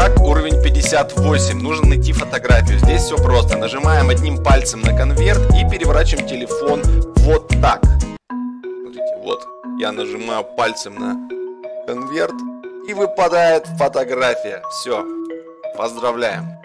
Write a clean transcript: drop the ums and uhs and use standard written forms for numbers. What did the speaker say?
Итак, уровень 58. Нужно найти фотографию. Здесь все просто. Нажимаем одним пальцем на конверт и переворачиваем телефон вот так. Смотрите, вот. Я нажимаю пальцем на конверт и выпадает фотография. Все. Поздравляем.